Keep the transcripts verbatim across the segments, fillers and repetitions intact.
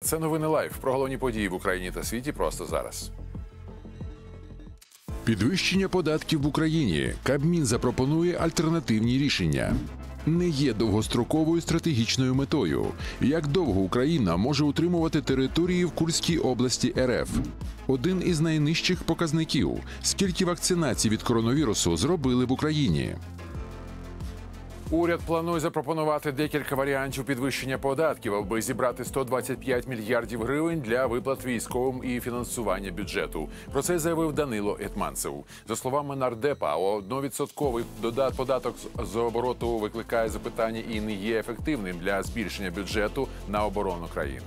Це новини Лайв. Про головні події в Україні та світі просто зараз. Підвищення податків в Україні. Кабмін запропонує альтернативні рішення. Не є довгостроковою стратегічною метою. Як довго Україна може утримувати території в Курській області РФ? Один із найнижчих показників. Скільки вакцинацій від коронавірусу зробили в Україні? Уряд планує запропонувати декілька варіантів підвищення податків, аби зібрати сто двадцять п'ять мільярдів гривень для виплат військовим і фінансування бюджету. Про це заявив Данило Гетманцев. За словами нардепа, одновідсотковий податок з обороту викликає запитання і не є ефективним для збільшення бюджету на оборону країни.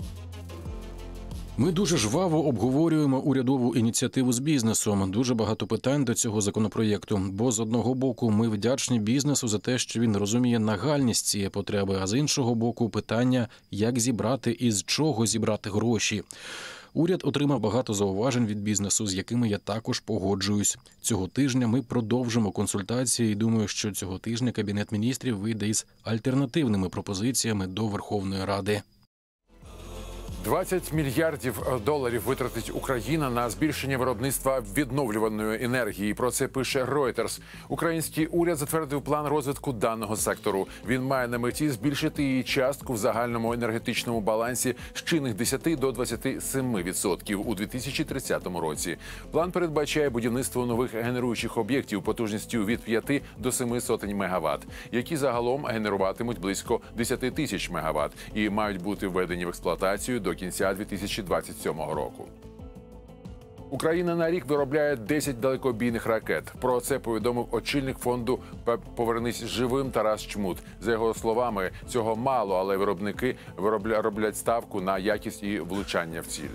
Ми дуже жваво обговорюємо урядову ініціативу з бізнесом. Дуже багато питань до цього законопроєкту. Бо з одного боку ми вдячні бізнесу за те, що він розуміє нагальність цієї потреби, а з іншого боку питання, як зібрати і з чого зібрати гроші. Уряд отримав багато зауважень від бізнесу, з якими я також погоджуюсь. Цього тижня ми продовжимо консультації і думаю, що цього тижня Кабінет міністрів вийде із альтернативними пропозиціями до Верховної Ради. двадцять мільярдів доларів витратить Україна на збільшення виробництва відновлюваної енергії. Про це пише Reuters. Український уряд затвердив план розвитку даного сектору. Він має на меті збільшити її частку в загальному енергетичному балансі з чинних десяти до двадцяти семи відсотків у дві тисячі тридцятому році. План передбачає будівництво нових генеруючих об'єктів потужністю від п'яти до семи сотень мегаватт, які загалом генеруватимуть близько десяти тисяч мегаватт і мають бути введені в експлуатацію до кінця дві тисячі двадцять сьомого року. Україна на рік виробляє десять далекобійних ракет. Про це повідомив очільник фонду «Повернись живим» Тарас Чмут. За його словами, цього мало, але виробники роблять ставку на якість і влучання в ціль.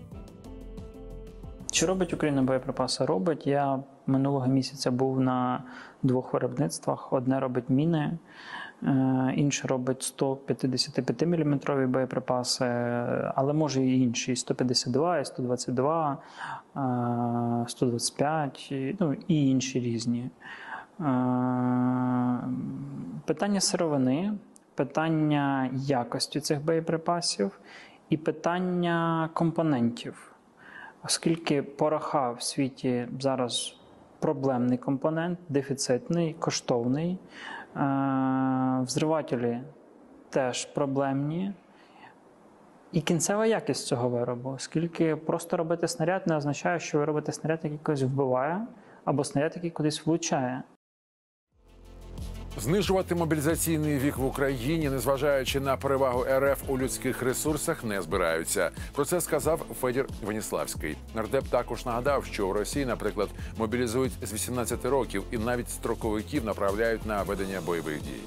Чи робить Україна боєприпаси? Робить. Я минулого місяця був на двох виробництвах. Одне робить міни, інше робить сто п'ятдесят п'ять міліметрові боєприпаси, але може і інші, сто п'ятдесят два, і сто двадцять два, сто двадцять п'ять, ну і інші різні. Питання сировини, питання якості цих боєприпасів і питання компонентів. Оскільки пороха в світі зараз проблемний компонент, дефіцитний, коштовний, взривателі теж проблемні. І кінцева якість цього виробу, оскільки просто робити снаряд не означає, що ви робите снаряд, який когось вбиває, або снаряд, який кудись влучає. Знижувати мобілізаційний вік в Україні, незважаючи на перевагу РФ у людських ресурсах, не збираються. Про це сказав Федір Веніславський. Нардеп також нагадав, що в Росії, наприклад, мобілізують з вісімнадцяти років і навіть строковиків направляють на ведення бойових дій.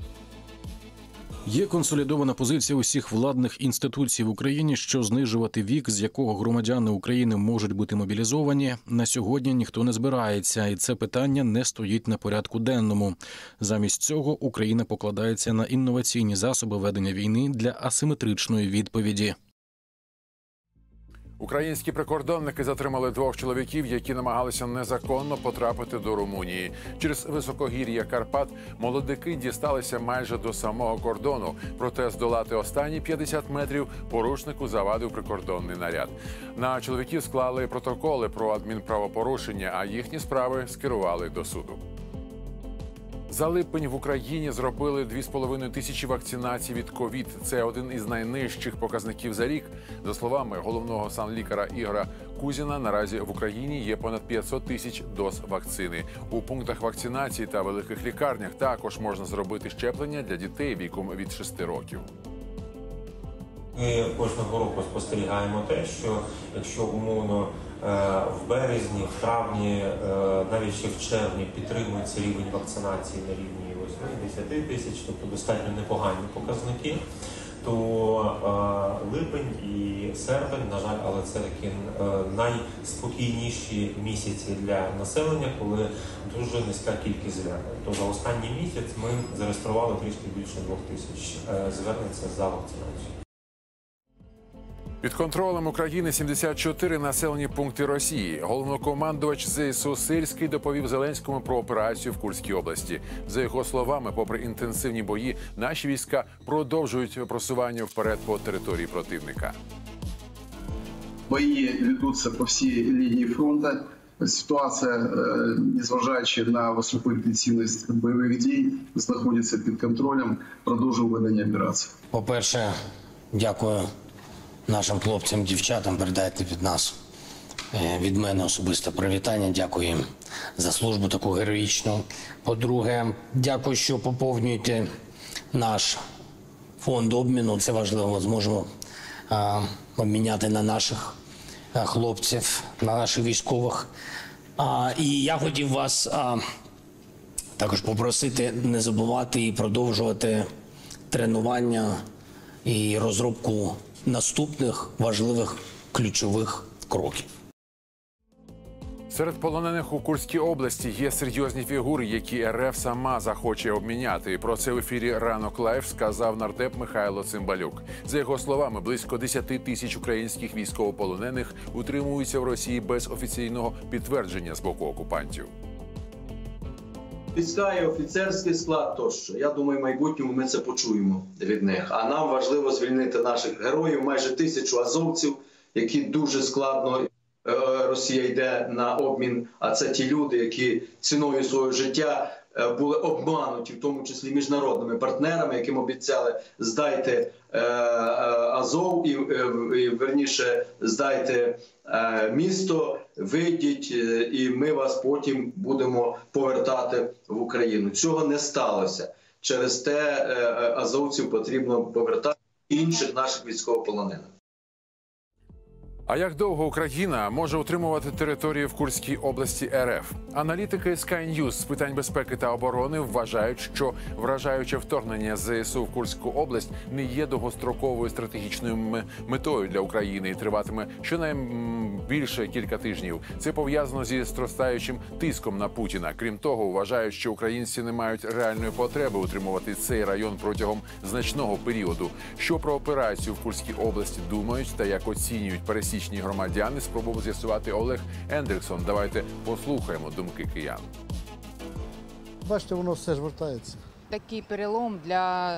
Є консолідована позиція усіх владних інституцій в Україні, що знижувати вік, з якого громадяни України можуть бути мобілізовані, на сьогодні ніхто не збирається, і це питання не стоїть на порядку денному. Замість цього Україна покладається на інноваційні засоби ведення війни для асиметричної відповіді. Українські прикордонники затримали двох чоловіків, які намагалися незаконно потрапити до Румунії. Через високогір'я Карпат молодики дісталися майже до самого кордону. Проте здолати останні п'ятдесят метрів порушнику завадив прикордонний наряд. На чоловіків склали протоколи про адмінправопорушення, а їхні справи скерували до суду. За липень в Україні зробили дві з половиною тисячі вакцинацій від ковід. Це один із найнижчих показників за рік. За словами головного санлікаря Ігоря Кузіна, наразі в Україні є понад п'ятсот тисяч доз вакцини. У пунктах вакцинації та великих лікарнях також можна зробити щеплення для дітей віком від шести років. Ми кожного року спостерігаємо те, що якщо умовно в березні, в травні, навіть ще в червні підтримується рівень вакцинації на рівні восьми-десяти тисяч, тобто достатньо непогані показники, то липень і серпень, на жаль, але це такі найспокійніші місяці для населення, коли дуже низька кількість звернень. То за останній місяць ми зареєстрували трішки більше двох тисяч звернень за вакцинацію. Під контролем України сімдесят чотири населені пункти Росії. Головнокомандувач ЗСУ Сирський доповів Зеленському про операцію в Курській області. За його словами, попри інтенсивні бої, наші війська продовжують просування вперед по території противника. Бої ведуться по всій лінії фронту. Ситуація, незважаючи на високу інтенсивність бойових дій, знаходиться під контролем. Продовжуємо ведення операції. По-перше, дякую нашим хлопцям, дівчатам, передайте від нас, від мене особисто привітання. Дякую їм за службу таку героїчну. По-друге, дякую, що поповнюєте наш фонд обміну. Це важливо, зможемо а, обміняти на наших а, хлопців, на наших військових. А, і я хотів вас а, також попросити не забувати і продовжувати тренування і розробку наступних важливих ключових кроків. Серед полонених у Курській області є серйозні фігури, які РФ сама захоче обміняти. Про це в ефірі «Ранок Лайв» сказав нардеп Михайло Цимбалюк. За його словами, близько десяти тисяч українських військовополонених утримуються в Росії без офіційного підтвердження з боку окупантів. Війська, офіцерський склад тощо. Я думаю, в майбутньому ми це почуємо від них. А нам важливо звільнити наших героїв, майже тисячу азовців, які дуже складно Росія йде на обмін. А це ті люди, які ціною свого життя були обмануті, в тому числі міжнародними партнерами, яким обіцяли здайте Азов і, і верніше здайте місто, вийдіть, і ми вас потім будемо повертати в Україну. Цього не сталося. Через те азовців потрібно повертати інших наших військовополонених. А як довго Україна може утримувати території в Курській області РФ? Аналітики Sky News з питань безпеки та оборони вважають, що вражаюче вторгнення ЗСУ в Курську область не є довгостроковою стратегічною метою для України і триватиме щонайбільше кілька тижнів. Це пов'язано зі зростаючим тиском на Путіна. Крім того, вважають, що українці не мають реальної потреби утримувати цей район протягом значного періоду. Що про операцію в Курській області думають та як оцінюють пересічні громадяни, спробував з'ясувати Олег Ендріксон. Давайте послухаємо думки киян. Бачите, воно все ж вертається. Такий перелом для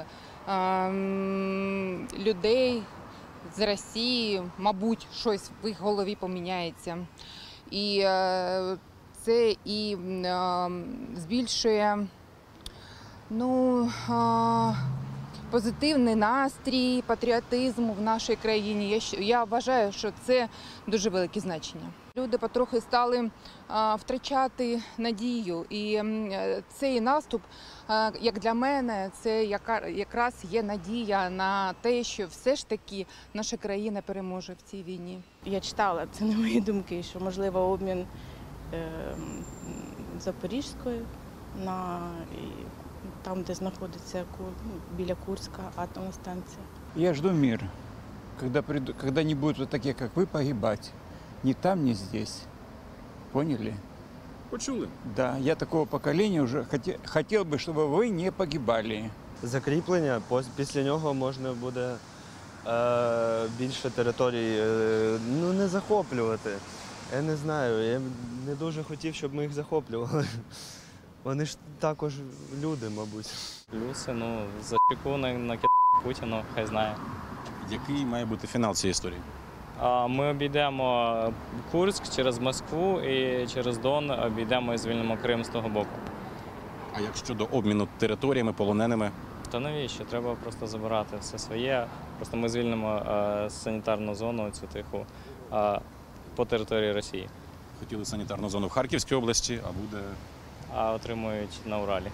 ем, людей з Росії, мабуть, щось в їх голові поміняється. І е, це і е, збільшує, ну, е, позитивний настрій, патріотизм в нашій країні. Я, я вважаю, що це дуже велике значення. Люди потрохи стали а, втрачати надію. І а, цей наступ, а, як для мене, це яка, якраз є надія на те, що все ж таки наша країна переможе в цій війні. Я читала, це не мої думки, що можливо обмін е, Запорізькою на там, де знаходиться біля Курська атомна станція. Я жду мира, когда, приду, когда не будут вот такие, как вы, погибать. Ни там, ни здесь. Поняли? Почули? Да, я такого поколения уже хотел, хотел бы, чтобы вы не погибали. Закріплення, після нього можна буде е, більше територій е, ну, не захоплювати. Я не знаю, я не дуже хотів, щоб ми їх захоплювали. Вони ж також люди, мабуть. Плюси, ну, зачеку на, на Путіну, хай знає. Який має бути фінал цієї історії? А, ми обійдемо Курськ через Москву і через Дон обійдемо і звільнимо Крим з того боку. А як щодо обміну територіями, полоненими? То навіщо? Треба просто забирати все своє. Просто ми звільнимо а, санітарну зону, цю тиху, а, по території Росії. Хотіли санітарну зону в Харківській області, а буде... А отримують на Уралі.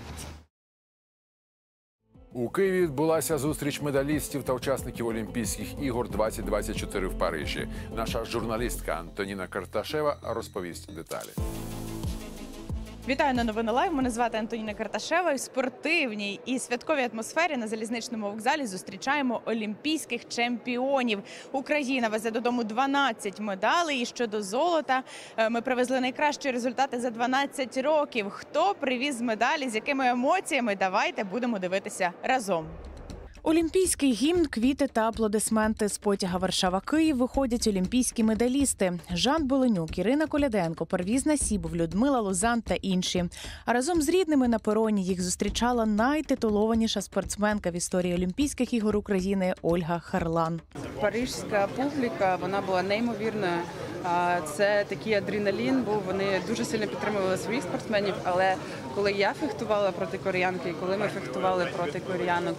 У Києві відбулася зустріч медалістів та учасників Олімпійських ігор двадцять двадцять чотири в Парижі. Наша журналістка Антоніна Карташева розповість деталі. Вітаю на Новини Лайв. Мене звати Антоніна Карташева. І в спортивній і святковій атмосфері на залізничному вокзалі зустрічаємо олімпійських чемпіонів. Україна везе додому дванадцять медалей. І щодо золота, ми привезли найкращі результати за дванадцять років. Хто привіз медалі, з якими емоціями? Давайте будемо дивитися разом. Олімпійський гімн, квіти та аплодисменти. З потяга Варшава-Київ виходять олімпійські медалісти. Жан Беленюк, Ірина Коляденко, Парвіз Насібов, Людмила Лозан та інші. А разом з рідними на пероні їх зустрічала найтитулованіша спортсменка в історії Олімпійських ігор України Ольга Харлан. Парижська публіка, вона була неймовірною. Це такий адреналін був, вони дуже сильно підтримували своїх спортсменів, але коли я фехтувала проти кореянки, і коли ми фехтували проти кореянок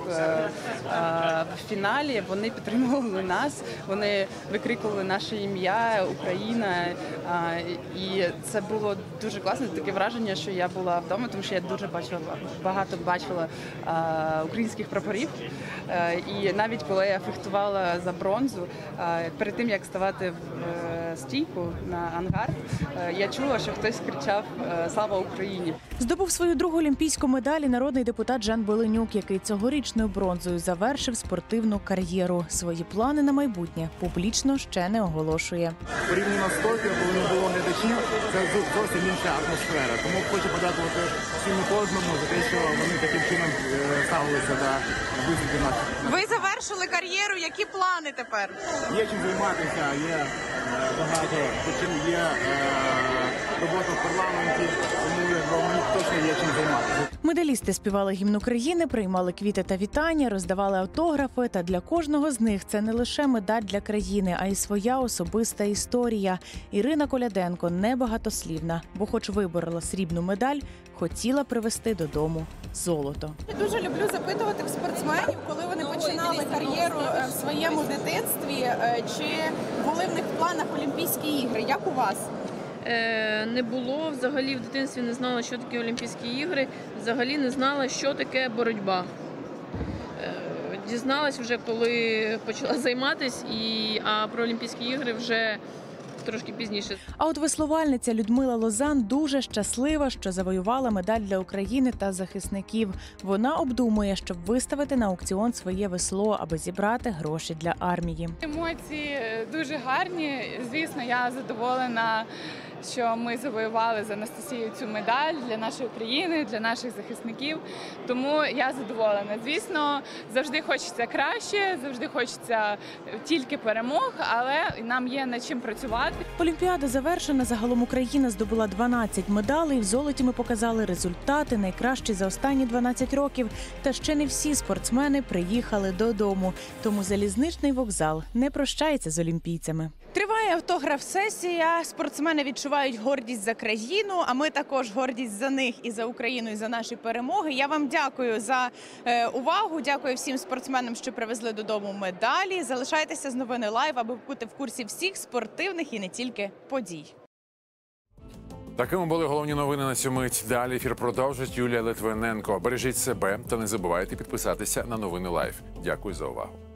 в фіналі, вони підтримували нас, вони викрикували наше ім'я, Україна, і це було дуже класно, таке враження, що я була вдома, тому що я дуже бачила, багато бачила українських прапорів, і навіть коли я фехтувала за бронзу, перед тим, як ставати в стійку на ангард, я чула, що хтось кричав «Слава Україні!». Здобув свою другу олімпійську медаль і народний депутат Жан Беленюк, який цьогорічною бронзою завершив спортивну кар'єру. Свої плани на майбутнє публічно ще не оголошує. Порівняно з Токіо, коли не було глядачів, це зовсім інша атмосфера. Тому хочу подякувати всім і кожному за те, що вони таким чином ставилися до виступів наших. Ви завершили кар'єру. Які плани тепер? Є чим займатися, є багато, чим є робота в парламенті, тому мені точно є чим займатися. Медалісти співали гімн України, приймали квіти та вітання, роздавали автографи. Та для кожного з них це не лише медаль для країни, а й своя особиста історія. Ірина Коляденко небагатослівна, бо хоч виборола срібну медаль, хотіла привезти додому золото. Я дуже люблю запитувати в спортсменів, коли вони починали кар'єру в своєму дитинстві, чи були в них в планах Олімпійські ігри. Як у вас? Не було, взагалі в дитинстві не знала, що таке Олімпійські ігри, взагалі не знала, що таке боротьба. Дізналась вже, коли почала займатися, і, а про Олімпійські ігри вже трошки пізніше. А от веслувальниця Людмила Лозан дуже щаслива, що завоювала медаль для України та захисників. Вона обдумує, щоб виставити на аукціон своє весло, аби зібрати гроші для армії. Емоції дуже гарні. Звісно, я задоволена, що ми завоювали з Анастасією цю медаль для нашої країни, для наших захисників. Тому я задоволена. Звісно, завжди хочеться краще, завжди хочеться тільки перемог, але нам є над чим працювати. Олімпіада завершена. Загалом Україна здобула дванадцять медалей. В золоті ми показали результати, найкращі за останні дванадцять років. Та ще не всі спортсмени приїхали додому. Тому залізничний вокзал не прощається з олімпійцями. Триває автограф-сесія. Спортсмени відчувають гордість за країну, а ми також гордість за них і за Україну, і за наші перемоги. Я вам дякую за е, увагу, дякую всім спортсменам, що привезли додому медалі. Залишайтеся з Новини Лайв, аби бути в курсі всіх спортивних і не тільки подій. Такими були головні новини на цю мить. Далі ефір продовжить Юлія Литвиненко. Бережіть себе та не забувайте підписатися на Новини Лайв. Дякую за увагу.